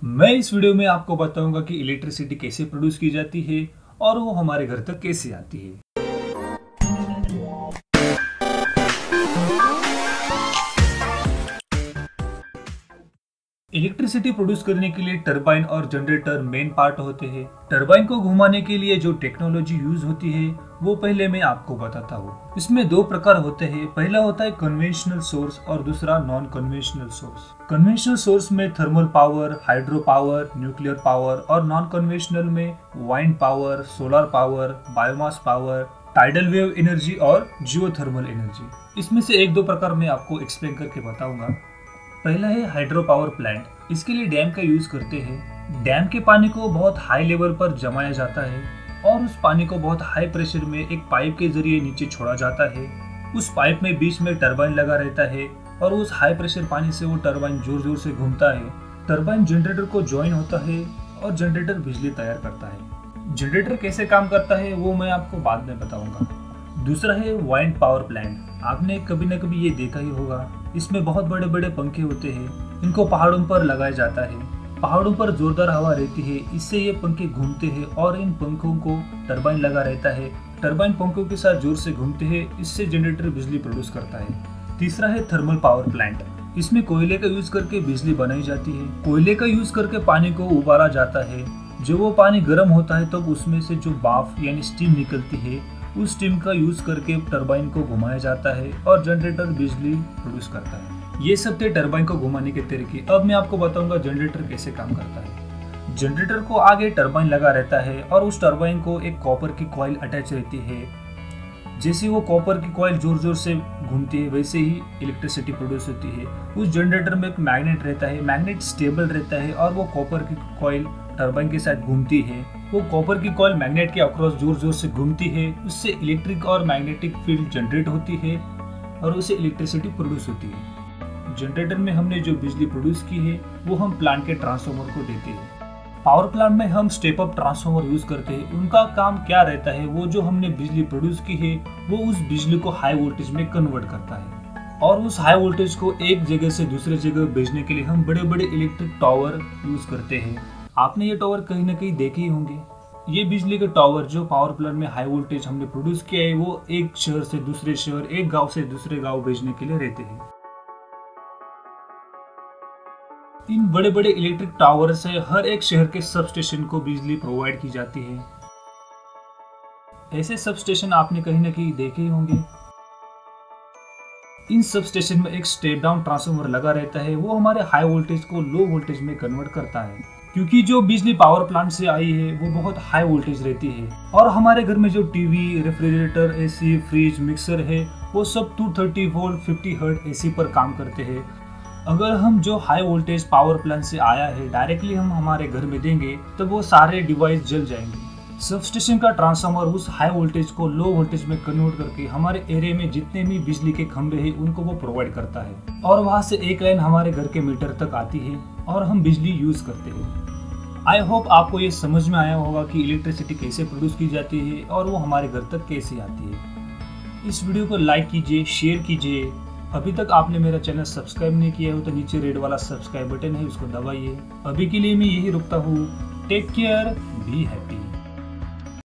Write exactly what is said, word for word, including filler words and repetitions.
मैं इस वीडियो में आपको बताऊंगा कि इलेक्ट्रिसिटी कैसे प्रोड्यूस की जाती है और वो हमारे घर तक कैसे आती है। इलेक्ट्रिसिटी प्रोड्यूस करने के लिए टरबाइन और जनरेटर मेन पार्ट होते हैं। टरबाइन को घुमाने के लिए जो टेक्नोलॉजी यूज होती है वो पहले मैं आपको बताता हूँ। इसमें दो प्रकार होते हैं। पहला होता है कन्वेंशनल सोर्स और दूसरा non conventional source. Conventional source में thermal power, hydro power, nuclear power और नॉन कन्वेंशनल में wind power, solar power, biomass power, tidal wave energy और जियोथर्मल एनर्जी। इसमें से एक दो प्रकार मैं आपको एक्सप्लेन करके बताऊंगा। पहला है हाइड्रो पावर प्लांट। इसके लिए डैम का यूज करते हैं। डैम के पानी को बहुत हाई लेवल पर जमाया जाता है और उस पानी को बहुत हाई प्रेशर में एक पाइप के जरिए नीचे छोड़ा जाता है। उस पाइप में बीच में टरबाइन लगा रहता है और उस हाई प्रेशर पानी से वो टरबाइन जोर जोर से घूमता है। टरबाइन जनरेटर को ज्वाइन होता है और जनरेटर बिजली तैयार करता है। जनरेटर कैसे काम करता है वो मैं आपको बाद में बताऊंगा। दूसरा है वाइंड पावर प्लांट। आपने कभी न कभी ये देखा ही होगा। इसमें बहुत बड़े बड़े पंखे होते हैं। इनको पहाड़ों पर लगाया जाता है। पहाड़ों पर जोरदार हवा रहती है, इससे ये पंखे घूमते हैं और इन पंखों को टरबाइन लगा रहता है। टरबाइन पंखों के साथ जोर से घूमते हैं, इससे जनरेटर बिजली प्रोड्यूस करता है। तीसरा है थर्मल पावर प्लांट। इसमें कोयले का यूज करके बिजली बनाई जाती है। कोयले का यूज करके पानी को उबाला जाता है। जब वो पानी गर्म होता है तब उसमें से जो भाप यानी स्टीम निकलती है, उस स्टीम का यूज करके टरबाइन को घुमाया जाता है और जनरेटर बिजली प्रोड्यूस करता है। ये सब थे टरबाइन को घुमाने के तरीके। अब मैं आपको बताऊंगा जनरेटर कैसे काम करता है। जनरेटर को आगे टरबाइन लगा रहता है और उस टरबाइन को एक कॉपर की कॉइल अटैच रहती है। जैसे वो कॉपर की कॉइल जोर जोर से घूमती है वैसे ही इलेक्ट्रिसिटी प्रोड्यूस होती है। उस जनरेटर में एक मैग्नेट रहता है। मैग्नेट स्टेबल रहता है और वो कॉपर की कॉइल टरबाइन के साथ घूमती है। वो कॉपर की कॉइल मैग्नेट के अक्रॉस जोर जोर से घूमती है। उससे इलेक्ट्रिक और मैग्नेटिक फील्ड जनरेट होती है और उससे इलेक्ट्रिसिटी प्रोड्यूस होती है। जनरेटर में हमने जो बिजली प्रोड्यूस की है वो हम प्लांट के ट्रांसफार्मर को देते हैं। पावर प्लांट में हम स्टेप अप ट्रांसफार्मर यूज करते हैं। उनका काम क्या रहता है, वो जो हमने बिजली प्रोड्यूस की है वो उस बिजली को हाई वोल्टेज में कन्वर्ट करता है और उस हाई वोल्टेज को एक जगह से दूसरे जगह भेजने के लिए हम बड़े बड़े इलेक्ट्रिक टावर यूज करते हैं। आपने ये टावर कहीं ना कहीं देखे ही होंगे। ये बिजली के टावर जो पावर प्लांट में हाई वोल्टेज हमने प्रोड्यूस किया है वो एक शहर से दूसरे शहर, एक गांव से दूसरे गांव भेजने के लिए रहते हैं। इन बड़े बड़े इलेक्ट्रिक टावर से हर एक शहर के सब स्टेशन को बिजली प्रोवाइड की जाती है। ऐसे सब स्टेशन आपने कहीं ना कहीं देखे ही होंगे। इन सब स्टेशन में एक स्टेप डाउन ट्रांसफार्मर लगा रहता है। वो हमारे हाई वोल्टेज को लो वोल्टेज में कन्वर्ट करता है, क्योंकि जो बिजली पावर प्लांट से आई है वो बहुत हाई वोल्टेज रहती है और हमारे घर में जो TV, refrigerator, AC, fridge, mixer है वो सब दो सौ तीस वोल्ट पचास हर्ट्ज एसी पर काम करते हैं। अगर हम जो हाई वोल्टेज पावर प्लांट से आया है डायरेक्टली हम हमारे घर में देंगे तो वो सारे डिवाइस जल जाएंगे। सब स्टेशन का ट्रांसफार्मर उस हाई वोल्टेज को लो वोल्टेज में कन्वर्ट करके हमारे एरिया में जितने भी बिजली के खंभे हैं उनको वो प्रोवाइड करता है और वहां से एक लाइन हमारे घर के मीटर तक आती है और हम बिजली यूज करते हैं। आई होप आपको ये समझ में आया होगा कि इलेक्ट्रिसिटी कैसे प्रोड्यूस की जाती है और वो हमारे घर तक कैसे आती है। इस वीडियो को लाइक कीजिए, शेयर कीजिए। अभी तक आपने मेरा चैनल सब्सक्राइब नहीं किया हो तो नीचे रेड वाला सब्सक्राइब बटन है, उसको दबाइए। अभी के लिए मैं यही रुकता हूँ। Take care, be happy.